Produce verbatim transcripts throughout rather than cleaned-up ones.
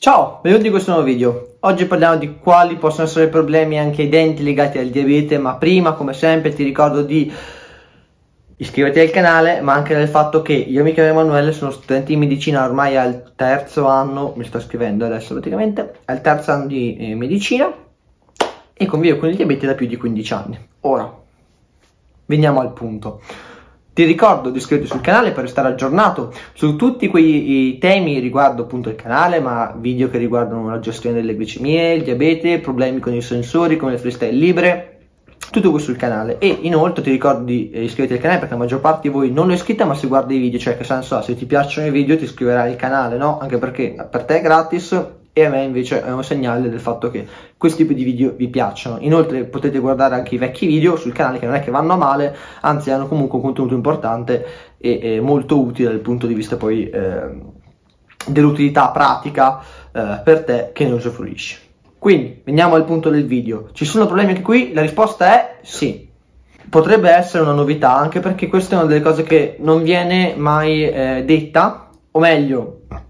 Ciao, benvenuti in questo nuovo video. Oggi parliamo di quali possono essere i problemi anche ai denti legati al diabete, ma prima, come sempre, ti ricordo di iscriverti al canale, ma anche del fatto che io mi chiamo Emanuele, sono studente di medicina ormai al terzo anno, mi sto iscrivendo adesso praticamente, al terzo anno di eh, medicina e convivo con il diabete da più di quindici anni. Ora, veniamo al punto. Ti ricordo di iscriverti sul canale per restare aggiornato su tutti quei temi riguardo appunto il canale, ma video che riguardano la gestione delle glicemie, il diabete, problemi con i sensori come le freestyle libre, tutto questo sul canale. E inoltre ti ricordo di iscriverti al canale perché la maggior parte di voi non lo è iscritta, ma si guarda i video, cioè che senso ha? Se ti piacciono i video ti iscriverai al canale, no? Anche perché per te è gratis e a me invece è un segnale del fatto che questo tipo di video vi piacciono. Inoltre potete guardare anche i vecchi video sul canale che non è che vanno a male, anzi hanno comunque un contenuto importante e, e molto utile dal punto di vista poi eh, dell'utilità pratica eh, per te che ne usufruisci. Quindi veniamo al punto del video. Ci sono problemi anche qui? La risposta è sì. Potrebbe essere una novità, anche perché questa è una delle cose che non viene mai eh, detta, o meglio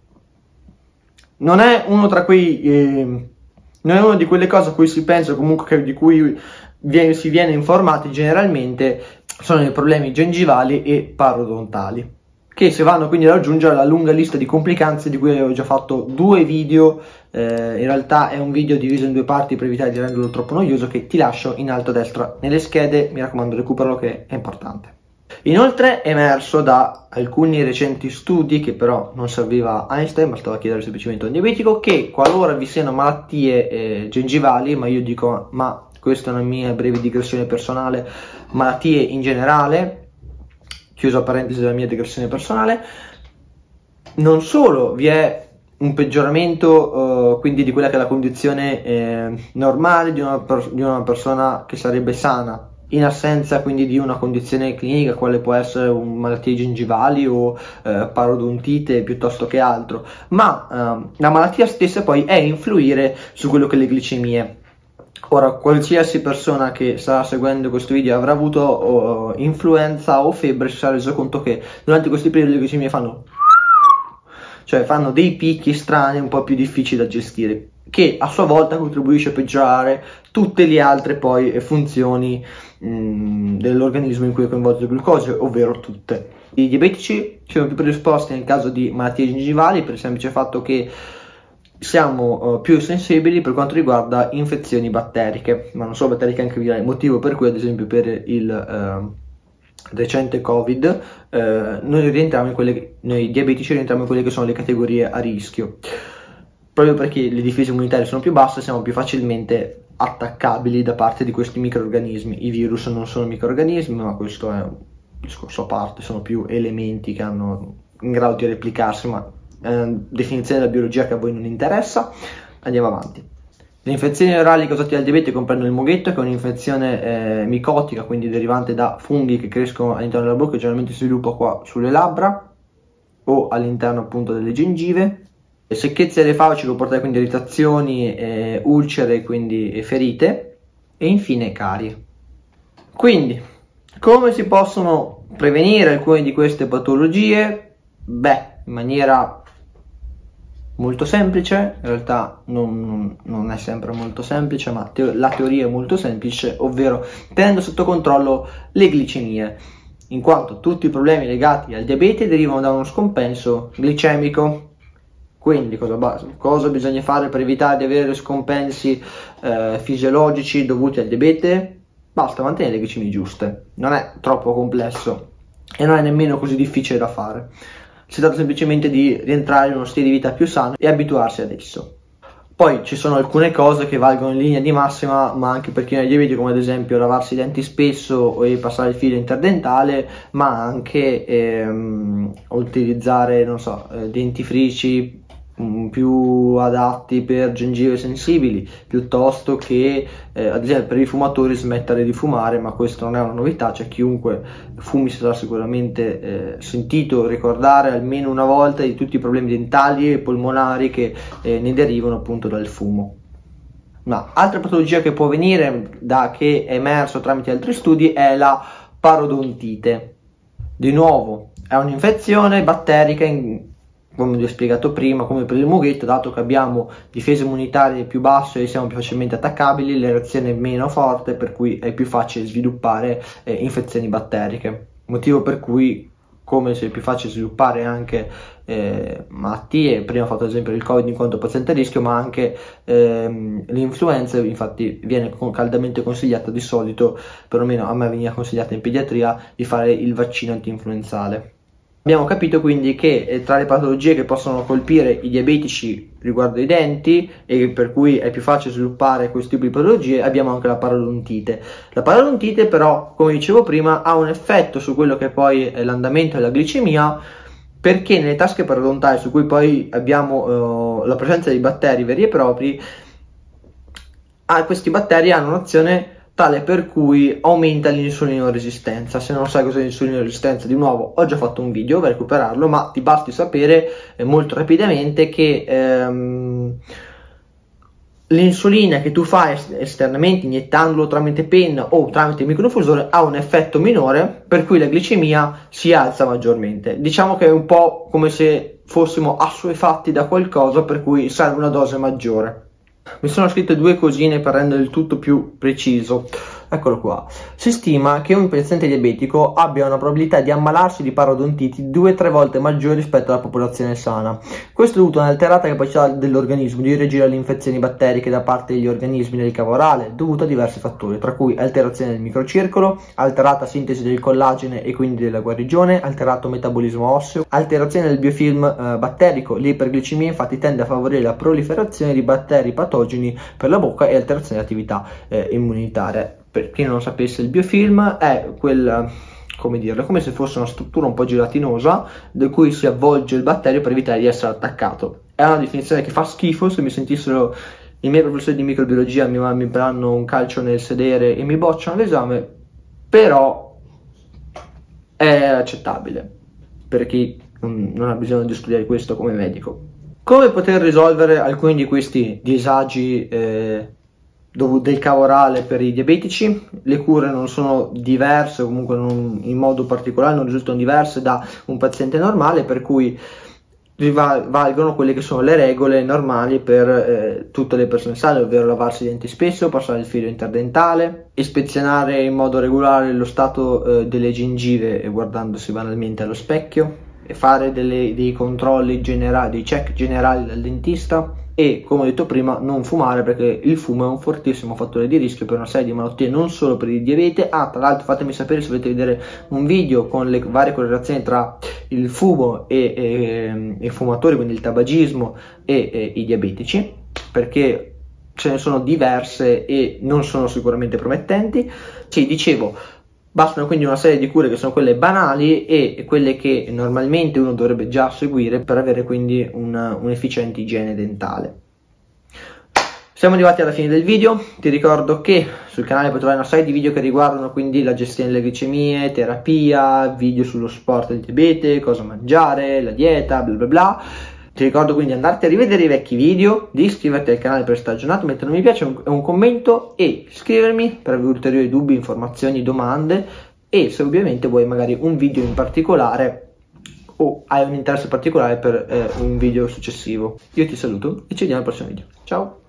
non è uno tra quei eh, non è una di quelle cose a cui si pensa, comunque che, di cui viene, si viene informati generalmente, sono i problemi gengivali e parodontali, che si vanno quindi ad aggiungere alla lunga lista di complicanze di cui avevo già fatto due video. Eh, in realtà è un video diviso in due parti per evitare di renderlo troppo noioso, che ti lascio in alto a destra nelle schede, mi raccomando recuperalo che è importante. Inoltre è emerso da alcuni recenti studi, che però non serviva a Einstein, bastava chiedere semplicemente a un diabetico, che qualora vi siano malattie eh, gengivali, ma io dico, ma questa è una mia breve digressione personale, malattie in generale, chiuso a parentesi la mia digressione personale, non solo vi è un peggioramento uh, quindi di quella che è la condizione eh, normale di una, di una persona che sarebbe sana, in assenza quindi di una condizione clinica quale può essere un malattie gengivali o eh, parodontite piuttosto che altro, ma eh, la malattia stessa poi è influire su quello che è le glicemie. Ora, qualsiasi persona che sta seguendo questo video avrà avuto uh, influenza o febbre si sarà reso conto che durante questi periodi le glicemie fanno cioè fanno dei picchi strani un po' più difficili da gestire, che a sua volta contribuisce a peggiorare tutte le altre poi funzioni mh, dell'organismo in cui è coinvolto il glucosio, ovvero tutte. I diabetici sono più predisposti nel caso di malattie gengivali per il semplice fatto che siamo uh, più sensibili per quanto riguarda infezioni batteriche, ma non solo batteriche, anche virali, motivo per cui ad esempio per il uh, recente Covid eh, noi rientriamo in quelle che, noi diabetici rientriamo in quelle che sono le categorie a rischio, proprio perché le difese immunitarie sono più basse, siamo più facilmente attaccabili da parte di questi microrganismi. I virus non sono microrganismi, ma questo è un discorso a parte, sono più elementi che hanno in grado di replicarsi, ma è una definizione della biologia che a voi non interessa. Andiamo avanti. Le infezioni orali causate dal diabete comprendono il moghetto, che è un'infezione eh, micotica, quindi derivante da funghi che crescono all'interno della bocca e generalmente si sviluppa qua sulle labbra o all'interno appunto delle gengive. Le secchezze delle fauci comportano quindi irritazioni, eh, ulcere, quindi ferite, e infine carie. Quindi, come si possono prevenire alcune di queste patologie? Beh, in maniera molto semplice, in realtà non, non, non è sempre molto semplice, ma te la teoria è molto semplice, ovvero tenendo sotto controllo le glicemie, in quanto tutti i problemi legati al diabete derivano da uno scompenso glicemico. Quindi cosa, cosa bisogna fare per evitare di avere scompensi eh, fisiologici dovuti al diabete? Basta mantenere le glicemie giuste, non è troppo complesso e non è nemmeno così difficile da fare. Si tratta semplicemente di rientrare in uno stile di vita più sano e abituarsi ad esso. Poi ci sono alcune cose che valgono in linea di massima, ma anche per chi non è diabetico, come ad esempio lavarsi i denti spesso e passare il filo interdentale, ma anche ehm, utilizzare, non so, eh, dentifrici mh, più adatti per gengive sensibili, piuttosto che eh, ad esempio per i fumatori smettere di fumare, ma questo non è una novità, cioè chiunque fumi sarà sicuramente eh, sentito ricordare almeno una volta di tutti i problemi dentali e polmonari che eh, ne derivano appunto dal fumo. Ma altra patologia che può venire da che è emerso tramite altri studi è la parodontite. Di nuovo è un'infezione batterica in come vi ho spiegato prima, come per il mughetto, dato che abbiamo difese immunitarie più basse e siamo più facilmente attaccabili, la reazione è meno forte, per cui è più facile sviluppare eh, infezioni batteriche, motivo per cui, come se è più facile sviluppare anche eh, malattie, prima ho fatto esempio il Covid in quanto paziente a rischio, ma anche ehm, l'influenza, infatti viene caldamente consigliato di solito, perlomeno a me veniva consigliato in pediatria, di fare il vaccino anti-influenzale. Abbiamo capito quindi che eh, tra le patologie che possono colpire i diabetici riguardo ai denti e per cui è più facile sviluppare questo tipo di patologie, abbiamo anche la parodontite. La parodontite però, come dicevo prima, ha un effetto su quello che poi è l'andamento della glicemia, perché nelle tasche parodontali, su cui poi abbiamo eh, la presenza di batteri veri e propri, ah, questi batteri hanno un'azione tale per cui aumenta l'insulinoresistenza. Se non sai cos'è l'insulinoresistenza, di nuovo ho già fatto un video per recuperarlo, ma ti basti sapere eh, molto rapidamente che ehm, l'insulina che tu fai esternamente iniettandolo tramite penna o tramite microinfusore ha un effetto minore, per cui la glicemia si alza maggiormente. Diciamo che è un po' come se fossimo assuefatti da qualcosa, per cui serve una dose maggiore. Mi sono scritte due cosine per rendere il tutto più preciso. Eccolo qua. Si stima che un paziente diabetico abbia una probabilità di ammalarsi di parodontiti due tre volte maggiore rispetto alla popolazione sana. Questo è dovuto a un'alterata capacità dell'organismo di reagire alle infezioni batteriche da parte degli organismi nel cavo orale, dovuto a diversi fattori, tra cui alterazione del microcircolo, alterata sintesi del collagene e quindi della guarigione, alterato metabolismo osseo, alterazione del biofilm eh, batterico. L'iperglicemia infatti tende a favorire la proliferazione di batteri patogeni per la bocca e alterazione dell'attività eh, immunitaria. Per chi non lo sapesse, il biofilm è quel, come dirlo, come se fosse una struttura un po' gelatinosa da cui si avvolge il batterio per evitare di essere attaccato. È una definizione che fa schifo. Se mi sentissero i miei professori di microbiologia mi, mi daranno un calcio nel sedere e mi bocciano l'esame, però è accettabile per chi non ha bisogno di studiare questo come medico. Come poter risolvere alcuni di questi disagi eh, del cavo orale per i diabetici? Le cure non sono diverse, comunque non, in modo particolare non risultano diverse da un paziente normale, per cui valgono quelle che sono le regole normali per eh, tutte le persone sane, ovvero lavarsi i denti spesso, passare il filo interdentale, ispezionare in modo regolare lo stato eh, delle gengive guardandosi banalmente allo specchio, e fare delle, dei controlli generali, dei check generali dal dentista, e come ho detto prima non fumare, perché il fumo è un fortissimo fattore di rischio per una serie di malattie, non solo per il diabete. Ah, tra l'altro fatemi sapere se volete vedere un video con le varie correlazioni tra il fumo e, e, e i fumatori, quindi il tabagismo e, e i diabetici, perché ce ne sono diverse e non sono sicuramente promettenti. Sì, dicevo, bastano quindi una serie di cure che sono quelle banali e quelle che normalmente uno dovrebbe già seguire per avere quindi un'efficiente igiene dentale. Siamo arrivati alla fine del video. Ti ricordo che sul canale puoi trovare una serie di video che riguardano quindi la gestione delle glicemie, terapia, video sullo sport del diabete, cosa mangiare, la dieta, bla bla bla. Ti ricordo quindi di andarti a rivedere i vecchi video, di iscriverti al canale per restare aggiornato, mettere un mi piace e un commento, e scrivermi per avere ulteriori dubbi, informazioni, domande, e se ovviamente vuoi magari un video in particolare o hai un interesse particolare per eh, un video successivo. Io ti saluto e ci vediamo al prossimo video. Ciao!